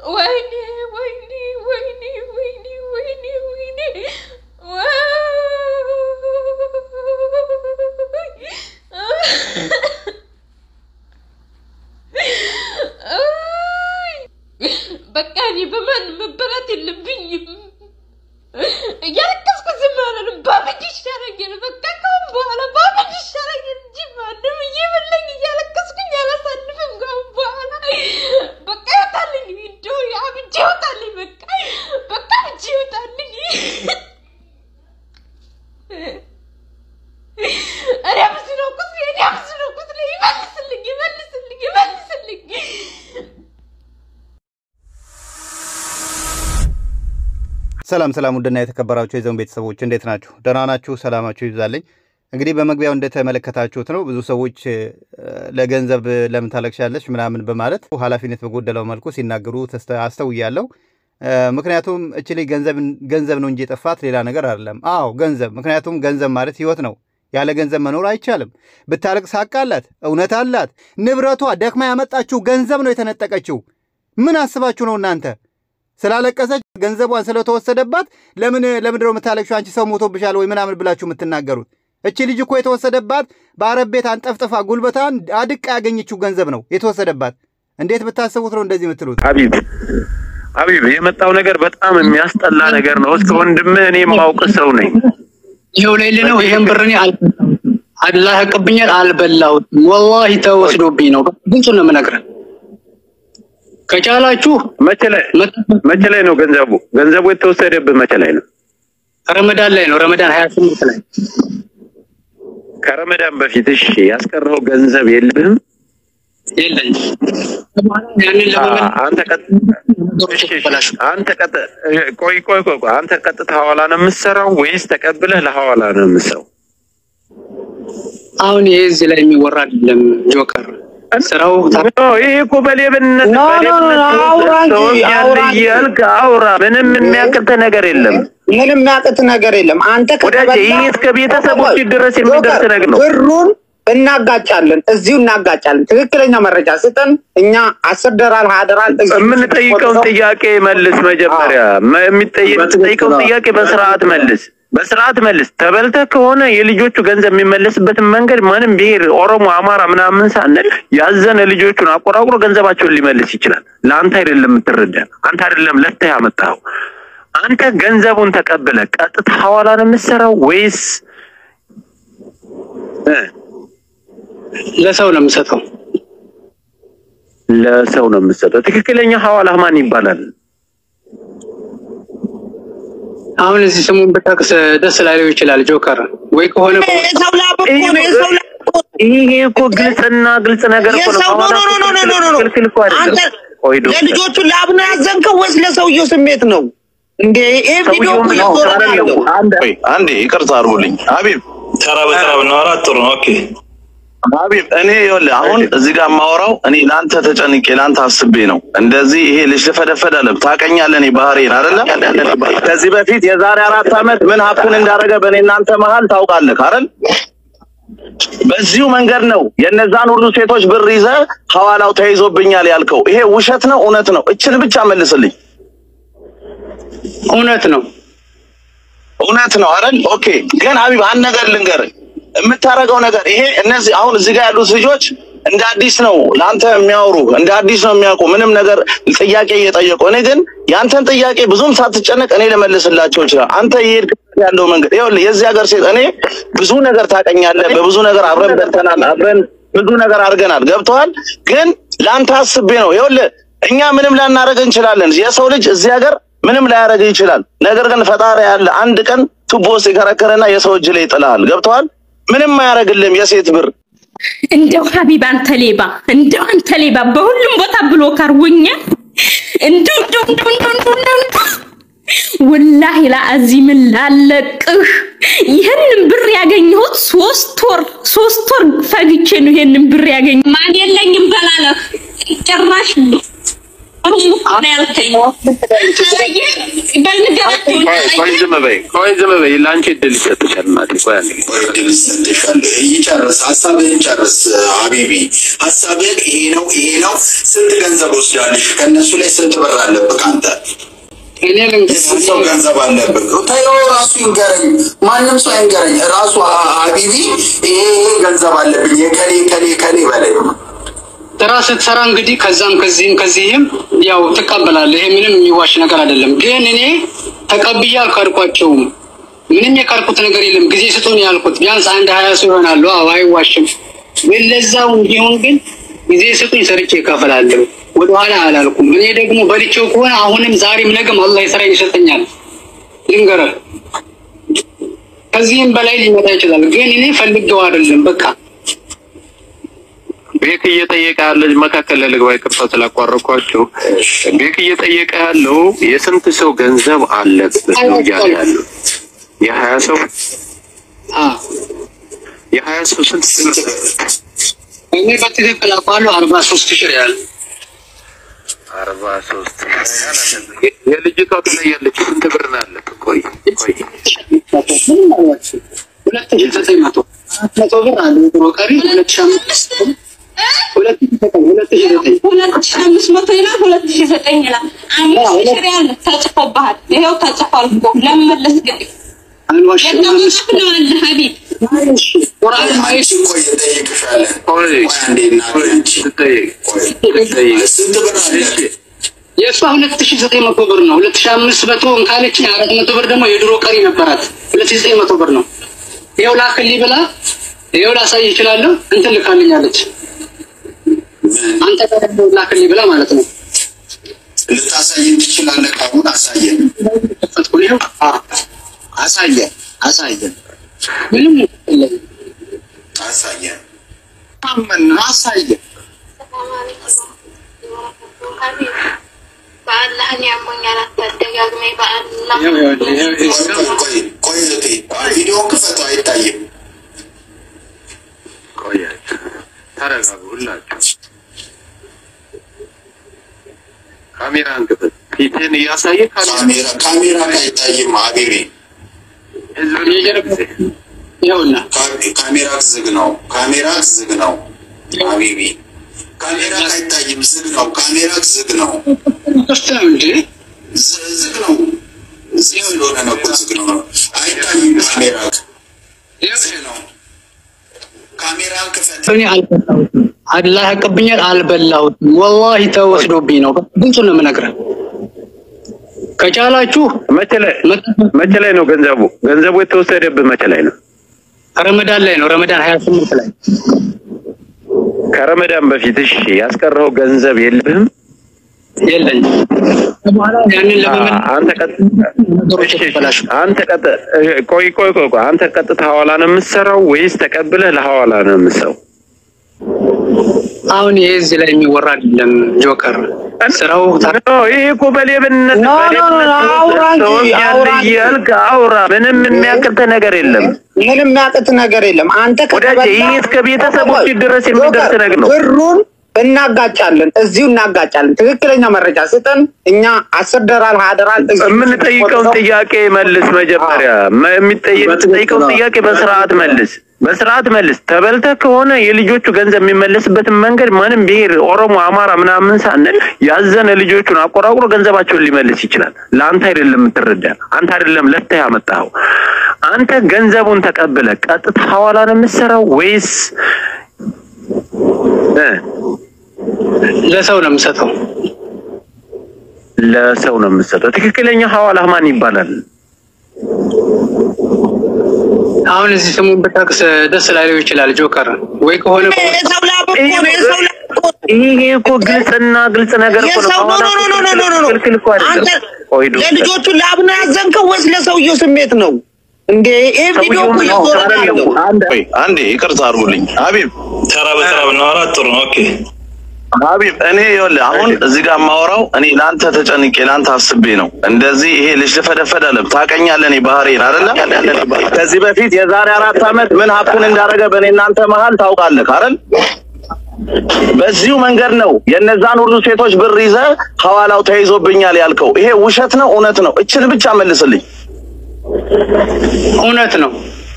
ويني بكاني بمن مبرات اللبي يركز كزمان بابدي الشارع بكاكم بوالا بابدي الشارع جيبان يجيب لك يركز كن يلا صنفهم قام بوالا بكا يطالي يدو يا بجيو طالي بكا بجيو طالي أنا بسنو كسري يملس لك ሰላም ወደና የተከበራችሁ የዘውን ቤተሰቦች እንዴት ናችሁ? ደህና ናችሁ? ሰላማችሁ ይብዛልኝ። እንግዲህ በመግቢያው እንደተመለከታችሁት ነው ብዙ ሰዎች ለገንዘብ ለምን ታለቅሻለሽ ምናምን በማለት ኃላፊነት በጎደለው መልኩ ሲናገሩ አስተውያለሁ። ምክንያቱም እቺ ላይ ገንዘብ ነው እንጂ የጠፋት ሌላ ነገር አይደለም። አዎ ገንዘብ፣ ምክንያቱም ገንዘብ ማለት ህይወት ነው። ያለ ገንዘብ መኖር አይቻልም። ብታለቅስ አቃላት እውነት አላት። ንብረቷ ደክማ ያመጣችው ገንዘብ ነው የተነጠቀችው። ምን አስባችሁ ነው እናንተ? ስላለቀሰች ገንዘቧን ስለተወሰደባት ለምን ነው የምታለቅሽው? አንቺ ሰው ሞቶብሻል ወይ ምናምን ብላችሁ የምትናገሩት? እቺ ልጅ እኮ የተወሰደባት በአረብ ቤት አንጠፍጥፋ ጉልበታን አድቃ ያገኘችው ገንዘብ ነው የተወሰደባት። እንዴት ብታስቡት ነው እንደዚህ የምትሉት? ሀቢብ የመጣው ነገር በጣም የሚያስጠላ ነገር ነው። እስከ ወንድምህ እኔ የማውቅ ሰው ነኝ። ይሄው ላይ ነው። ይሄን ብርኔ አላህ ያቀብኛል አልበላሁትም። ወላሂ ተወስዶብኝ ነው። ግልጹ ነው የምነግርህ። ከቻላችሁ መቼ ላይ ነው ገንዘቡ የተወሰደብህ? መቼ ላይ ነው? ረመዳን ላይ ነው። ረመዳን 28 ላይ። ከረመዳን በፊት እሺ ያስቀረው ገንዘብ የለህም? የለኝ። ያንን ለምን አንተ ቀጥታ ሐዋላ ነው የምትሰራው ወይስ ተቀብለህ ለሐዋላ ነው የምትሰራው? አሁን ይሄ እዚህ ላይ የሚወራ አይደለም ጆከር። ስራው ይሄ እኮ በሌብነት አውራ። ምንም የሚያቅት ነገር የለም። አንተ ይሄ እስከ ቤተሰቦች ድረስ የሚደርስ ነገር ነው። ብሩን እናጋጫለን፣ እዚሁ እናጋጫለን። ትክክለኛ መረጃ ስጠን። እኛ 10 ዶላር 20 ዶላር የምንጠይቀው ጥያቄ መልስ። መጀመሪያ የሚጠይቀው ጥያቄ በስርዓት መልስ። ተበልተህ ከሆነ የልጆቹ ገንዘብ የሚመለስበትን መንገድ ማንም ብሄር ኦሮሞ፣ አማራ ምናምን ሳንል ያዘነ ልጆቹን አቆራቁሮ ገንዘባቸውን ሊመልስ ይችላል። ለአንተ አይደለም የምትረዳ፣ አንተ አይደለም ለፍተህ ያመጣው። አንተ ገንዘቡን ተቀበለ ቀጥታ ሐዋላ ነው የምትሰራው ወይስ ለሰው ነው የምሰጠው? ለሰው ነው የምሰጠው። ትክክለኛ ሐዋላ ማን ይባላል? አሁን እዚህ ስሙን በታክስ ደስ ላይለው ይችላል ጆከር ወይ ከሆነ ሰው ላብ ይሄ እኮ ግልጽ ነገር እኮ ነው። ለልጆቹ ላብ ነው ያዘንከው ወይስ ለሰውየው ስሜት ነው እንዴ? ይሄ ቪዲዮ አንዴ ይቅርታ አድርጉልኝ ሀቢብ። ተራ በተራ ነው አራጥሩ ነው። ኦኬ ሀቢብ እኔ ይኸውልህ አሁን እዚህ ጋር ማወራው እኔ ላንተ ተጨንቄ ላንተ አስቤ ነው። እንደዚህ ይሄ ልጅ ተፈደፈዳለ ታቀኛለህ። እኔ ባህሪን አይደለም ከዚህ በፊት የዛሬ 4 አመት ምን ሀብቱን እንዳረገ በእኔና አንተ መሃል ታውቃለህ አይደል? በዚሁ መንገድ ነው የነዛን ሁሉ ሴቶች ብር ይዘህ ሐዋላው ተይዞብኛል ያልከው። ይሄ ውሸት ነው እውነት ነው? እችን ብቻ መልስልኝ። እውነት ነው አይደል? ኦኬ ግን ሀቢብ አንድ ነገር ልንገርህ የምታረጋው ነገር ይሄ እነዚህ አሁን እዚህ ጋር ያሉት ልጆች እንደ አዲስ ነው ላንተ የሚያወሩ፣ እንደ አዲስ ነው የሚያውቁ ምንም ነገር ጥያቄ እየጠየቁ። እኔ ግን ያንተን ጥያቄ ብዙም ሳትጨነቅ እኔ ለመልስላቸው ይችላል። አንተ ይሄድ ያለው መንገድ ይኸውልህ የዚህ ሀገር ሴት እኔ ብዙ ነገር ታቀኛለህ። በብዙ ነገር አብረን በልተናል፣ አብረን ብዙ ነገር አድርገናል። ገብቶሃል? ግን ላንተ አስቤ ነው። ይኸውልህ እኛ ምንም ላናረግ እንችላለን። የሰው ልጅ እዚህ ሀገር ምንም ላያረግ ይችላል። ነገር ግን ፈጣሪ ያለ አንድ ቀን ቱቦ ሲከረከረና የሰው እጅ ላይ ይጥላል። ገብቶሃል? ምንም አያረግልም የሴት ብር። እንደው ሀቢብ አንተ ሌባ በሁሉም ቦታ ብሎክ አርጎኛል። እንደው ወላሂ ለአዚም ላለቅህ ይሄንን ብር ያገኘሁት 3 ወር ፈግቼ ነው ይሄንን ብር ያገኘሁት። ማን የለኝም በላለህ ጭራሽ أنا يالكين ቆይ ዝም በይ ላንቺ እድል ይሰጥሻል ማለት ነው እድል ይሰጥሻል ይጨርስ ሐሳብህን ጨርስ ሀቢቢ ሐሳብህ ይሄ ነው ስንት ገንዘብ ወስዳለሽ ከነሱ ላይ ስንት ብር አለብህ አንተ እኔ ስንት ገንዘብ አለብህ ታየው ራሱ ይንገረኝ ማንም ሰው ይንገረኝ ራሱ ሀቢቢ ይሄ ገንዘብ አለብኝ የከሌ በላይ ተራስ ተራ እንግዲህ ከዚህም ያው ተቀበላለህ ይሄ ምንም የሚዋሽ ነገር አይደለም ግን እኔ ተቀብያል ካርኳቸው ምንም የካርኩት ነገር የለም ጊዜ ስጡን ያልኩት ቢያንስ 120 ሰው ይሆናል አይዋሽም ለዛው እንዲሆን ግን ጊዜ ስጡኝ ሰርቼ እከፈላለሁ ወደ ኋላ አላልኩም እኔ ደግሞ በልቼው ከሆነ አሁንም ዛሬም ነገም አላህ ይሰራኝ ይሰጠኛል ልንገር ከዚህም በላይ ሊመጣ ይችላል ግን እኔ ፈልጌው አይደለም በቃ ቤት እየጠየቀ ያለ መካከለ ለግባይ ከፈተ ላቋረኳቸው ቤት እየጠየቀ ያለው የስንት ሰው ገንዘብ አለበት ነው ያለው የ20 ሰው የ20 ሰው ስንት እኔ በትክክል አቋለው 43000 ሪያል 43 የልጅቷ ላይ ያለች ስንት ብር ነው ያለበት ቆይ 2900 ብር አለ ድሮ ቀሪ 2500 2500 ይላል 2009 ይላል 5000 ሪያል ተጽፎብሃል ይሄው ተጽፏል እኮ ለመመለስ ግን የደምሽ ነው አለ ሀቢብ ቁርአን ማይሽ ቆይ ጠይቅሻለሁ ቆይ አንዴና ስንት ብር አለ የሷ 2900 ብር ነው 2500 እንካለች 400 ብር ደግሞ የድሮ ቀሪ ነበራት 2900 ብር ነው ይሄው ላክልኝ ብላ ይሄው ላሳይ ይችላል እንትን ልካልኛለች አንተ ደግሞ ላክልኝ ብላ ማለት ነው ልታሳየን ትችላለህ ካሁን አሳየን ፈትኩልኝ አሳየን ምንም አሳየን አመን አሳየን በአላህ ያሞኛል አትደጋግሜ በአላህ ቆይ ቪዲዮ ክፈተው አይታይም ቆይ ተረጋጉ ሁላችሁ ካሜራን ክፈት ፊትን ያሳየ ካሜራ አይታይም ሀቢቢ ይኸውና ካሜራ ዝግ ነው ሀቢቢ ካሜራ አይታይም ዝግ ነው ካሜራ ዝግ ነው ከፍተው እንዴ ዝግ ነው ስለሆነ ነው ዝግ ነው አይታይም ካሜራ ዝግ ነው ካሜራ ክፈት እኔ አልበላሁትም አላህ ያቀብኛል አልበላሁትም ወላሂ ተወስዶብኝ ነው ግልጽ ነው የምነግርህ ከቻላችሁ መቼ ላይ ነው ገንዘቡ የተወሰደብህ መቼ ላይ ነው ረመዳን ላይ ነው ረመዳን 28 ላይ ከረመዳን በፊት እሺ ያስቀረው ገንዘብ የለብህም የለኝ በኋላ ያንን ለምን አንተ ቀጥታ ሐዋላ ነው የምትሰራው ወይስ ተቀብለህ ለሐዋላ ነው የምትሰራው አሁን እዚህ ላይ የሚወራ አይደለም ጆከር ስራው ይሄ እኮ በሌብነት አውራ ምንም የሚያቅት ነገር የለም አንተ ይሄ እስከ ቤተሰቦች ድረስ የሚደርስ ነገር ነው ብሩን እናጋጫለን እዚሁ እናጋጫለን ትክክለኛ መረጃ ስጠን እኛ 10 ዶላር 20 ዶላር ምን ጠይቀው ጥያቄ መልስ መጀመሪያ የሚጠይቀው ጥያቄ በስርዓት መልስ ተበልተህ ከሆነ የልጆቹ ገንዘብ የሚመለስበትን መንገድ ማንም ብሄር ኦሮሞ አማራ ምናምን ሳንል ያዘነ ልጆቹን አቆራቁሮ ገንዘባቸውን ሊመልስ ይችላል ለአንተ አይደለም የምትረዳ አንተ አይደለም ለፍተህ ያመጣው አንተ ገንዘቡን ተቀብለህ ቀጥታ ሐዋላ ነው የምትሰራው ወይስ ለሰው ነው የምሰጠው ትክክለኛ ሐዋላ ማን ይባላል አሁን እዚህ ስሙን በታክስ ደስ ላይለው ይችላል ጆከር ወይ ከሆነ ይሄ እኮ ግልጽ ነገር እኮ ነው ለልጆቹ ላብና ያዘንከው ወይስ ለሰውየው ስሜት ነው እንዴ ይሄ ቪዲዮ እኮ አንዴ ይቅርታ አድርጉልኝ ሀቢብ ተራ በተራ ብናወራ ጥሩ ነው ኦኬ ሀቢብ እኔ ይኸውልህ አሁን እዚህ ጋር ማወራው እኔ ላንተ ተጨንቄ ላንተ አስቤ ነው እንደዚህ ይሄ ልጅ ተፈደፈደ አለ ታቀኛለህ እኔ ባህሪን አይደለ ከዚህ በፊት የዛሬ 4 አመት ምን ሀቁን እንዳረገ በእኔ እናንተ መሃል ታውቃለህ አይደል በዚሁ መንገድ ነው የነዛን ሁሉ ሴቶች ብር ይዘ ሐዋላው ተይዞብኛል ያልከው። ይሄ ውሸት ነው እውነት ነው? እችን ብቻ መልስልኝ። እውነት ነው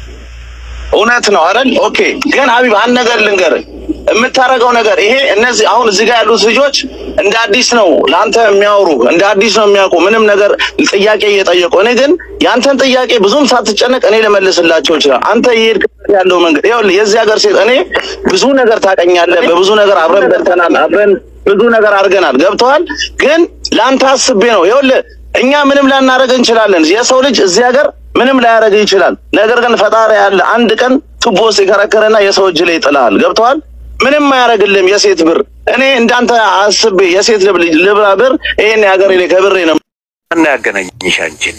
አይደል? ኦኬ። ግን ሀቢብ አንድ ነገር ልንገርህ፣ የምታረገው ነገር ይሄ እነዚህ አሁን እዚህ ጋር ያሉት ልጆች እንደ አዲስ ነው ላንተ የሚያወሩ፣ እንደ አዲስ ነው የሚያውቁ ምንም ነገር ጥያቄ እየጠየቁ። እኔ ግን ያንተን ጥያቄ ብዙም ሳትጨነቅ እኔ ለመልስላቸው ይችላል። አንተ ይሄድ ያለው መንገድ ይኸውልህ፣ የዚህ ሀገር ሴት እኔ ብዙ ነገር ታቀኛለህ፣ በብዙ ነገር አብረን በልተናል፣ አብረን ብዙ ነገር አድርገናል። ገብቶሃል? ግን ላንተ አስቤ ነው። ይኸውልህ እኛ ምንም ላናረግ እንችላለን። የሰው ልጅ እዚህ ሀገር ምንም ላያረግ ይችላል። ነገር ግን ፈጣሪ ያለ አንድ ቀን ቱቦ ሲከረከረና የሰው እጅ ላይ ይጥላል። ገብቶሃል? ምንም አያረግልም የሴት ብር። እኔ እንዳንተ አስቤ የሴት ልጅ ልብራ ብር ይሄን ያገሬ ላይ ከብሬ ነው እና ያገናኝሽ አንቺን።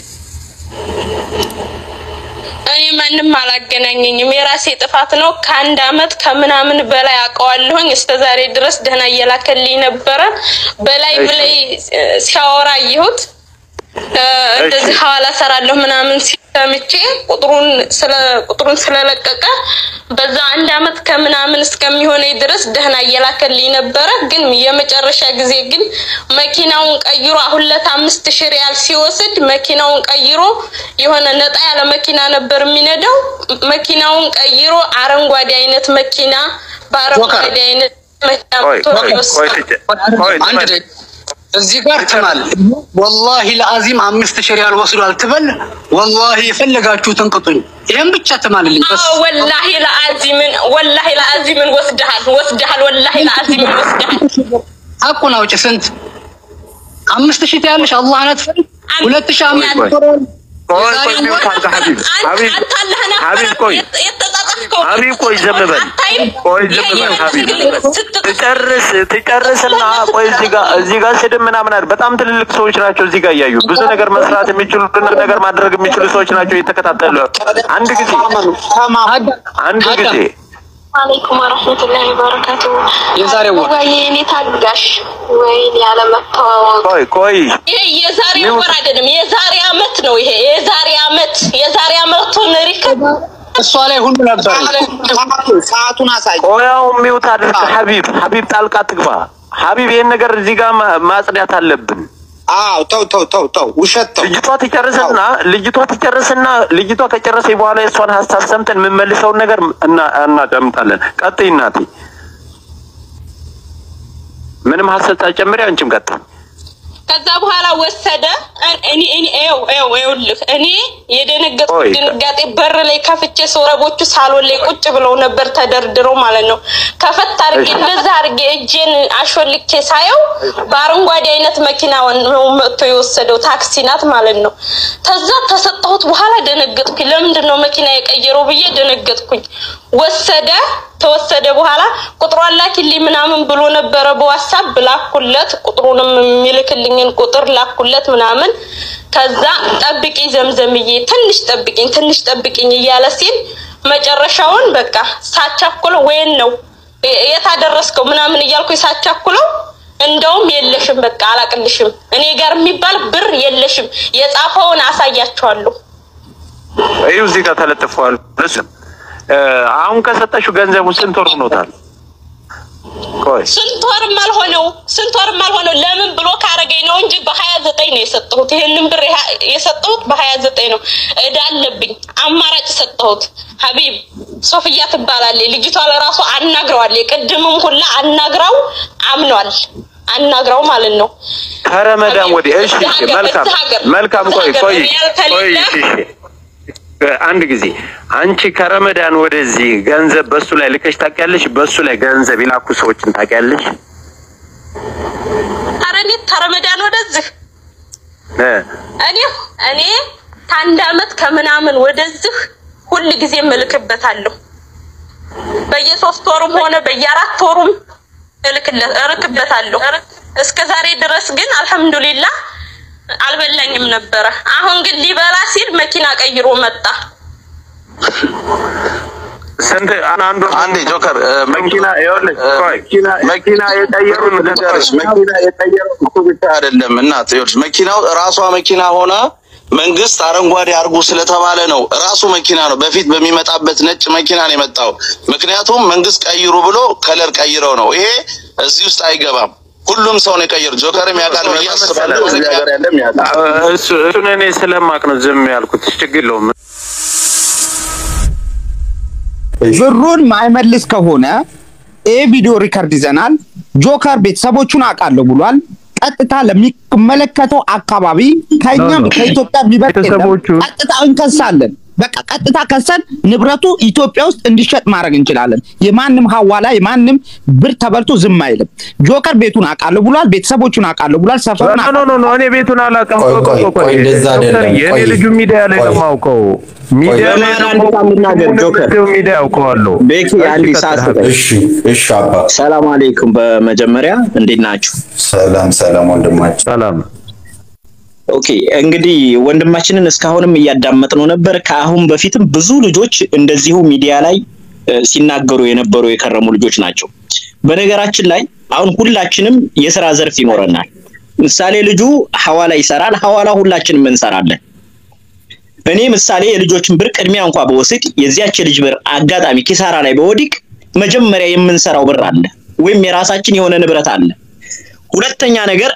እኔ ማንንም አላገናኘኝም፣ የራሴ ጥፋት ነው። ከአንድ አመት ከምናምን በላይ አውቀዋለሁኝ። እስከዛሬ ድረስ ደህና እየላከልኝ ነበረ። በላይ ሲያወራ ይሁት እንደዚህ ሐዋላ ሰራለሁ ምናምን ሲሰምቼ ቁጥሩን ስለለቀቀ በዛ አንድ አመት ከምናምን እስከሚሆነኝ ድረስ ደህና እየላከልኝ ነበረ። ግን የመጨረሻ ጊዜ ግን መኪናውን ቀይሮ አሁን ለት 5000 ሪያል ሲወስድ መኪናውን ቀይሮ የሆነ ነጣ ያለ መኪና ነበር የሚነዳው። መኪናውን ቀይሮ አረንጓዴ አይነት መኪና በአረንጓዴ አይነት መኪና እዚህ ጋር ተማል والله العظيم 5000 ሪያል ወስዷል ትበል والله የፈለጋችሁትን ቅጡኝ። ይሄን ብቻ ተማልልኝ በስ والله العظيم ወስደሃል والله العظيم ወስደሃል። አቁን አውጪ ስንት 5000 ታያለሽ? አላህ አትፈል 2500 ሀቢብ ቆይ ዝም በል ትጨርስና ቆይ እዚህ ጋር ስድብ ምናምን አይደል። በጣም ትልልቅ ሰዎች ናቸው እዚህ ጋር እያዩ ብዙ ነገር መስራት የሚችሉ ነገር ማድረግ የሚችሉ ሰዎች ናቸው እየተከታተሉ። አንድ ጊዜ አለይኩም ወራህመቱላሂ ወበረካቱ። የዛሬው ወይኔ ታጋሽ ወይኔ ያለ መተዋወቅ ቆይ የዛሬው ወር አይደለም የዛሬ አመት ነው። ይሄ የዛሬ አመቱን ሪከብ እሷ ላይ ሁሉ ነበር። ሰዓቱን አሳይ። ቆያው ሚውት አድርግ ሀቢብ ጣልቃ ትግባ። ሀቢብ ይሄን ነገር እዚህ ጋር ማጽዳት አለብን። አው ተው ውሸት ተው። ልጅቷ ከጨረሰች በኋላ የሷን ሐሳብ ሰምተን የምንመልሰውን ነገር እናዳምጣለን። ቀጥይ እናቴ፣ ምንም ሐሳብ ታጨምሪ አንቺም ቀጥይ። ከዛ በኋላ ወሰደ። እኔ የደነገጥኩት ድንጋጤ በር ላይ ከፍቼ ሰውረቦቹ ሳሎን ላይ ቁጭ ብለው ነበር ተደርድረው ማለት ነው። ከፈት አድርጌ እንደዛ አድርጌ እጄን አሾልኬ ሳየው በአረንጓዴ አይነት መኪና ነው መጥቶ የወሰደው። ታክሲ ናት ማለት ነው። ከዛ ተሰጣሁት በኋላ ደነገጥኩኝ። ለምንድነው መኪና የቀየረው ብዬ ደነገጥኩኝ። ተወሰደ በኋላ ቁጥሩን ላኪልኝ ምናምን ብሎ ነበር በዋትስአፕ ላኩለት። ቁጥሩንም የሚልክልኝን ቁጥር ላኩለት ምናምን። ከዛ ጠብቂ ዘምዘምዬ ትንሽ ጠብቂኝ እያለ ሲል መጨረሻውን በቃ ሳቻኩለው ወይን ነው የታደረስከው ምናምን እያልኩኝ ሳቻኩለው እንደውም የለሽም በቃ አላቅልሽም እኔ ጋር የሚባል ብር የለሽም የጻፈውን አሳያቸዋለሁ። እዚህ ጋር ተለጥፏል። አሁን ከሰጠሽው ገንዘቡ ስንት ወር ሆኖታል? ቆይ ስንት ወርም አልሆነው ለምን ብሎ ካረገኝ ነው እንጂ በ29 ነው የሰጠሁት። ይሄንን ብር የሰጠሁት በ29 ነው። እዳ አለብኝ አማራጭ ሰጠሁት። ሀቢብ ሶፊያ ትባላለች ልጅቷ ለራሱ አናግረዋለች። ቅድምም ሁላ አናግራው ማለት ነው። ከረመዳን ወዲህ እሺ መልካም ቆይ አንድ ጊዜ አንቺ ከረመዳን ወደዚህ ገንዘብ በሱ ላይ ልከሽ ታውቂያለሽ? በሱ ላይ ገንዘብ ይላኩ ሰዎችን ታውቂያለሽ? አረኔ ከረመዳን ወደዚህ እኔ ከአንድ አመት ከምናምን ወደዚህ ሁሉ ጊዜ መልክበታለሁ። በየ3 ወሩም ሆነ በየ4 ወሩም እልክበታለሁ። እስከዛሬ ድረስ ግን አልহামዱሊላህ አልበላኝም ነበር። አሁን ግን ሊበላ ሲል መኪና ቀይሮ መጣ። ስንት አንዴ ጆከር መኪና የቀየሩ እኮ ብቻ አይደለም እናት ይኸውልሽ፣ መኪናው ራሷ መኪና ሆና መንግስት አረንጓዴ አርጉ ስለተባለ ነው። ራሱ መኪና ነው በፊት በሚመጣበት ነጭ መኪና ነው የመጣው። ምክንያቱም መንግስት ቀይሩ ብሎ ከለር ቀይረው ነው። ይሄ እዚህ ውስጥ አይገባም። ሁሉም ሰው ነው የቀየር። ጆከርም ያውቃል ብዬ አስባለሁ። እዚህ ሀገር ያለም ያውቃል። እሱን እኔ ስለማቅ ነው ዝም ያልኩት። ችግር የለውም። ብሩን ማይመልስ ከሆነ ቪዲዮ ሪከርድ ይዘናል። ጆከር ቤተሰቦቹን አውቃለሁ ብሏል። ቀጥታ ለሚመለከተው አካባቢ ከኛም ከኢትዮጵያ ቢበልጥ ቀጥታ እንከሳለን። በቃ ቀጥታ ከሰን ንብረቱ ኢትዮጵያ ውስጥ እንዲሸጥ ማድረግ እንችላለን። የማንም ሐዋላ የማንም ብር ተበልቶ ዝም አይልም። ጆከር ቤቱን አውቃለሁ ብሏል። ቤተሰቦቹን አውቃለሁ ብሏል። ሰፈሩን ኖ እኔ ቤቱን አላውቅም። የኔ ልጁ ሚዲያ ላይ ነው የማውቀው። ሚዲያ ላይ ሚዲያ አውቀዋለሁ። ቤኪ አንዲ ሳስበ እሺ አባ ሰላም አለይኩም። በመጀመሪያ እንዴት ናችሁ? ሰላም ወንድማችን ሰላም። ኦኬ እንግዲህ ወንድማችንን እስካሁንም እያዳመጥነው ነበር። ከአሁን በፊትም ብዙ ልጆች እንደዚሁ ሚዲያ ላይ ሲናገሩ የነበሩ የከረሙ ልጆች ናቸው። በነገራችን ላይ አሁን ሁላችንም የሥራ ዘርፍ ይኖረናል። ምሳሌ ልጁ ሐዋላ ይሰራል። ሐዋላ ሁላችንም እንሰራለን። እኔ ምሳሌ የልጆችን ብር ቅድሚያ እንኳን በወስድ የዚያች ልጅ ብር አጋጣሚ ኪሳራ ላይ በወዲቅ መጀመሪያ የምንሰራው ብር አለ ወይም የራሳችን የሆነ ንብረት አለ። ሁለተኛ ነገር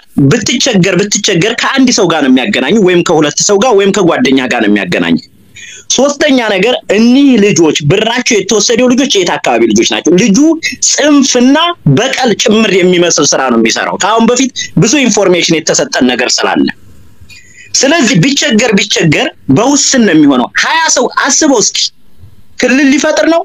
ብትቸገር ከአንድ ሰው ጋር ነው የሚያገናኙ ወይም ከሁለት ሰው ጋር ወይም ከጓደኛ ጋር ነው የሚያገናኙ። ሶስተኛ ነገር እኒህ ልጆች ብራቸው የተወሰደው ልጆች የት አካባቢ ልጆች ናቸው? ልጁ ጽንፍና በቀል ጭምር የሚመስል ስራ ነው የሚሰራው። ከአሁን በፊት ብዙ ኢንፎርሜሽን የተሰጠን ነገር ስላለ ስለዚህ ቢቸገር በውስን ነው የሚሆነው። 20 ሰው አስበው እስኪ ክልል ሊፈጥር ነው።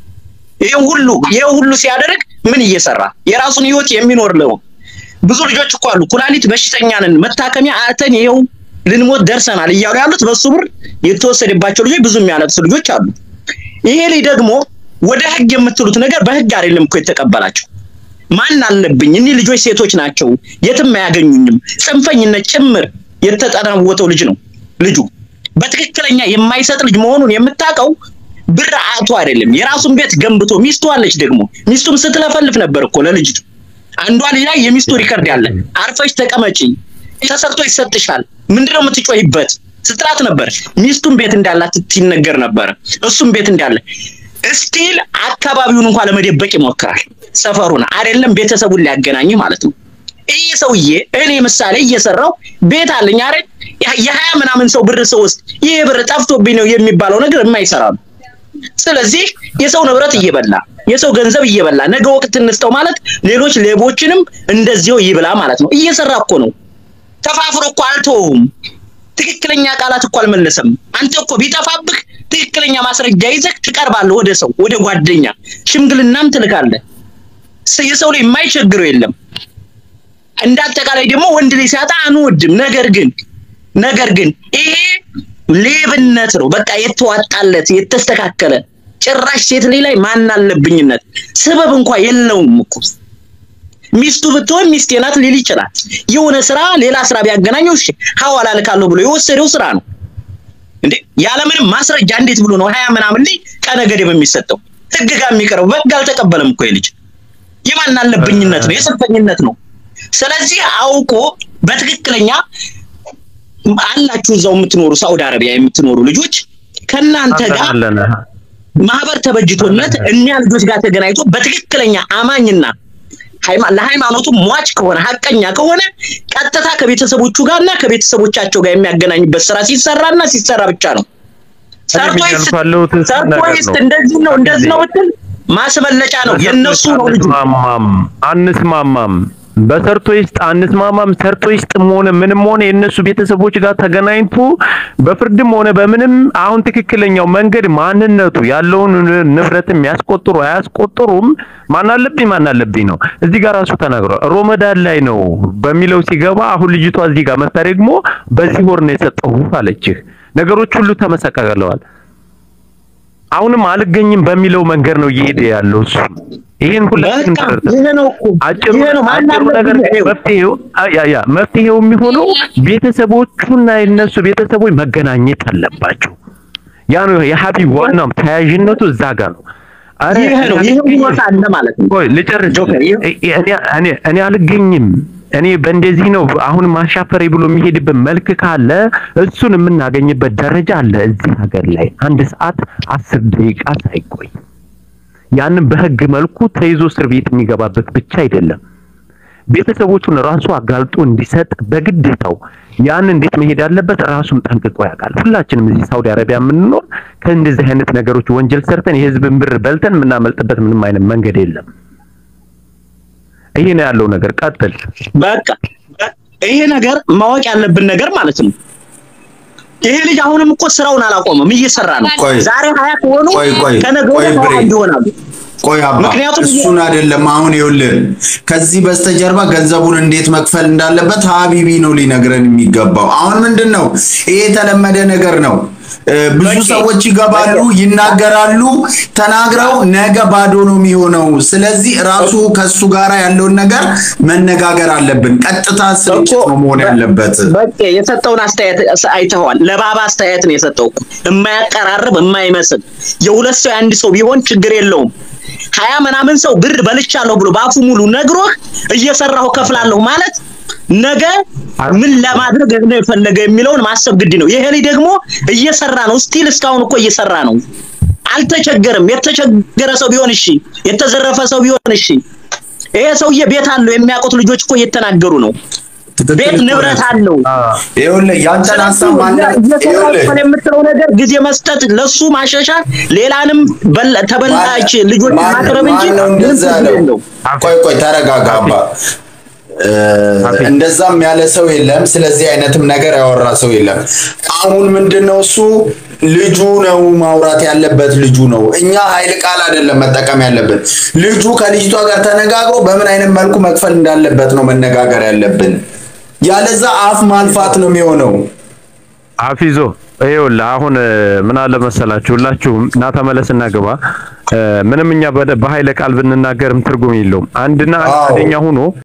ይሄ ሁሉ ሲያደርግ ምን እየሰራ የራሱን ህይወት የሚኖር ነው። ብዙ ልጆች እኮ አሉ ኩላሊት በሽተኛ ነን መታከሚያ አተን ይሄው ልንሞት ደርሰናል እያሉ ያሉት በሱ ብር የተወሰደባቸው ልጆች ብዙ የሚያለቅሱ ልጆች አሉ። ይሄ ላይ ደግሞ ወደ ህግ የምትሉት ነገር በህግ አይደለም እኮ የተቀበላቸው። ማን አለብኝ እኒ ልጆች ሴቶች ናቸው የትም አያገኙኝም ጽንፈኝነት ጭምር የተጠናወተው ልጅ ነው። ልጁ በትክክለኛ የማይሰጥ ልጅ መሆኑን የምታውቀው ብር አጥቶ አይደለም። የራሱን ቤት ገንብቶ ሚስቱ አለች። ደግሞ ሚስቱም ስትለፈልፍ ነበር እኮ ለልጅ አንዷ ላይ የሚስቱ ሪከርድ ያለ አርፈሽ ተቀመጪ ተሰርቶ ይሰጥሻል ምንድነው የምትጮይበት ስትላት ነበር። ሚስቱን ቤት እንዳላት ትነገር ነበር። እሱም ቤት እንዳለ እስቲል አካባቢውን እንኳን ለመደበቅ ይሞክራል። ሰፈሩን አይደለም ቤተሰቡን ሊያገናኝ ማለት ነው። ይሄ ሰውዬ እኔ ምሳሌ እየሰራው ቤት አለኝ አይደል የ20 ምናምን ሰው ብር ሰውስጥ ይሄ ብር ጠፍቶብኝ ነው የሚባለው ነገር የማይሰራ ነው። ስለዚህ የሰው ንብረት እየበላ የሰው ገንዘብ እየበላ ነገ ወቅት እንስተው ማለት ሌሎች ሌቦችንም እንደዚሁ ይብላ ማለት ነው። እየሰራ እኮ ነው። ተፋፍሮ እኮ አልተውም። ትክክለኛ ቃላት እኮ አልመለሰም። አንተ እኮ ቢጠፋብህ ትክክለኛ ማስረጃ ይዘህ ትቀርባለህ ወደ ሰው ወደ ጓደኛ ሽምግልናም ትልካለህ። የሰው ላይ የማይቸግረው የለም። እንዳጠቃላይ ደግሞ ወንድ ልጅ ሲያጣ አንወድም። ነገር ግን ይሄ ሌብነት ነው። በቃ የተዋጣለት የተስተካከለ ጭራሽ ሴት ላይ ማን አለብኝነት ሰበብ እንኳን የለውም እኮ። ሚስቱ ብትሆን ሚስቴ ናት ሊል ይችላል። የሆነ ስራ ሌላ ስራ ቢያገናኘው እሺ ሐዋላ ልካለሁ ብሎ የወሰደው ስራ ነው እንዴ? ያለምንም ማስረጃ እንዴት ብሎ ነው 20 ምናምን ላይ ቀነ ገደብ የሚሰጠው? ህግ ጋር የሚቀርበው በህግ አልተቀበለም እኮ ልጅ። የማን አለብኝነት ነው? የጽንፈኝነት ነው። ስለዚህ አውቆ በትክክለኛ አላችሁ እዛው የምትኖሩ ሳውዲ አረቢያ የምትኖሩ ልጆች ከናንተ ጋር ማህበር ተበጅቶነት እኛ ልጆች ጋር ተገናኝቶ በትክክለኛ አማኝና ለሃይማኖቱ ሟች ከሆነ ሐቀኛ ከሆነ ቀጥታ ከቤተሰቦቹ ጋርና ከቤተሰቦቻቸው ጋር የሚያገናኝበት ስራ ሲሰራ ብቻ ነው። ሰርቶይስ እንደዚህ ነው እንትን ማስመለጫ ነው የነሱ ነው። ልጅ አንስማማም በሰርቶይስት አንስማማም። ሰርቶይስትም ሆነ ምንም ሆነ የነሱ ቤተሰቦች ጋር ተገናኝቶ በፍርድም ሆነ በምንም አሁን ትክክለኛው መንገድ ማንነቱ ያለውን ንብረትም ያስቆጥሩ አያስቆጥሩም ማን አለብኝ ነው። እዚህ ጋር ራሱ ተናግሯል። ሮመዳን ላይ ነው በሚለው ሲገባ አሁን ልጅቷ እዚህ ጋር መጣ ደግሞ በዚህ ወር ነው የሰጠው አለችህ። ነገሮች ሁሉ ተመሰቃቅለዋል። አሁንም አልገኝም በሚለው መንገድ ነው እየሄደ ያለው እሱ። ይሄን ሁላችንም አጭሩ ነገር መፍትሄው የሚሆነው ቤተሰቦቹና የነሱ ቤተሰቦች መገናኘት አለባቸው። ያ ነው የሀቢብ ዋናው ተያያዥነቱ እዛ ጋር ነው። ይሄ ነው ይወጣ ማለት ነው። ቆይ ልጨርስ። እኔ አልገኝም እኔ በእንደዚህ ነው አሁን ማሻፈሬ ብሎ የሚሄድበት መልክ ካለ እሱን የምናገኝበት ደረጃ አለ እዚህ ሀገር ላይ 1 ሰዓት 10 ደቂቃ ሳይቆይ ያንን በህግ መልኩ ተይዞ እስር ቤት የሚገባበት ብቻ አይደለም ቤተሰቦቹን ራሱ አጋልጦ እንዲሰጥ በግዴታው ያን እንዴት መሄድ ያለበት ራሱን ጠንቅቆ ያውቃል ሁላችንም እዚህ ሳውዲ አረቢያ የምንኖር ከእንደዚህ አይነት ነገሮች ወንጀል ሰርተን የህዝብን ብር በልተን ምናመልጥበት ምንም አይነት መንገድ የለም ይሄ ነው ያለው ነገር ቀጥል በቃ ይሄ ነገር ማወቅ ያለብን ነገር ማለት ነው ይሄ ልጅ አሁንም እኮ ስራውን አላቆመም እየሰራ ነው ዛሬ 20 ሆኖ ከነገ ወዲያ ይሆናል ቆይ አባ እሱን አይደለም አሁን ይኸውልህ ከዚህ በስተጀርባ ገንዘቡን እንዴት መክፈል እንዳለበት ሀቢቢ ነው ሊነግረን የሚገባው አሁን ምንድነው ይሄ የተለመደ ነገር ነው ብዙ ሰዎች ይገባሉ ይናገራሉ ተናግረው ነገ ባዶ ነው የሚሆነው ስለዚህ ራሱ ከሱ ጋራ ያለውን ነገር መነጋገር አለብን ቀጥታ ስልጭት ነው መሆን ያለበት በቃ የሰጠውን አስተያየት አይተዋል ለባባ አስተያየት ነው የሰጠው የማያቀራርብ የማይመስል የሁለት ሰው አንድ ሰው ቢሆን ችግር የለውም 20 ምናምን ሰው ብር በልቻለሁ ብሎ ባፉ ሙሉ ነግሮ እየሰራው ከፍላለሁ ማለት ነገ ምን ለማድረግ ነው የፈለገ የሚለውን ማሰብ ግድ ነው ይሄ ላይ ደግሞ እየሰራ ነው ስቲል እስካሁን እኮ እየሰራ ነው አልተቸገረም የተቸገረ ሰው ቢሆን እሺ የተዘረፈ ሰው ቢሆን እሺ ይሄ ሰውዬ ቤት አለው የሚያቆት ልጆች እኮ እየተናገሩ ነው ቤት ንብረት አለው ይኸውልህ ያንተን ሐሳብ ማለት ይኸውልህ የምትለው ነገር ጊዜ መስጠት ለሱ ማሻሻል ሌላንም ተበላች ልጆች ማቅረብ እንጂ ቆይ ተረጋጋባ እንደዛም ያለ ሰው የለም ስለዚህ አይነትም ነገር ያወራ ሰው የለም አሁን ምንድነው እሱ ልጁ ነው ማውራት ያለበት ልጁ ነው እኛ ኃይል ቃል አይደለም መጠቀም ያለብን ልጁ ከልጅቷ ጋር ተነጋግሮ በምን አይነት መልኩ መክፈል እንዳለበት ነው መነጋገር ያለብን ያለዛ አፍ ማልፋት ነው የሚሆነው አፊዞ ይኸውልህ አሁን ምን አለ መሰላችሁ ሁላችሁ ና ተመለስና ግባ ምንም እኛ በኃይለ ቃል ብንናገርም ትርጉም የለውም አንድና አንደኛ ሆኖ